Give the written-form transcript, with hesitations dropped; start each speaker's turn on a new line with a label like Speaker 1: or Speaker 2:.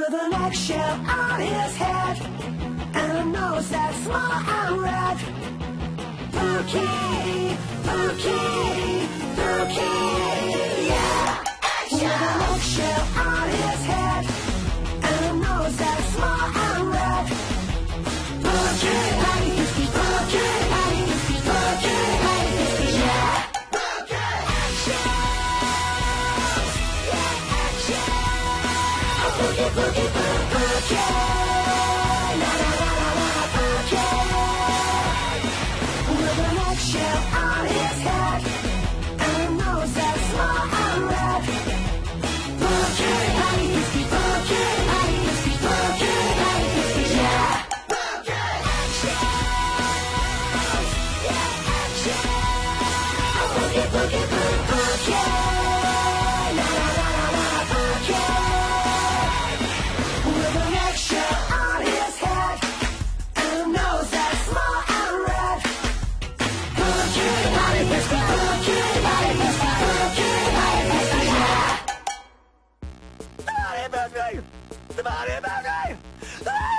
Speaker 1: with an eggshell on his head and a nose that's small and red. Pooky, Pooky, Pooky, yeah. With an eggshell on his head and a nose that's small and red. Pooky, Pooky, Pooky, Pooky, yeah. Pooky, eggshells, yeah, eggshells. Pooky, Pooky, Pooky, la la la la la, Pooky. With an eggshell on his head and a nose that's small and red. Pooky, Pooky, Pooky, Pooky, yeah. Pooky, eggshells, yeah, eggshells. Pooky, Pooky, Pooky, la la la la la, Pooky. With an eggshell on his head and a nose that's small and red. Pooky, Pooky, Pooky, yeah. Somebody about me! Somebody about me!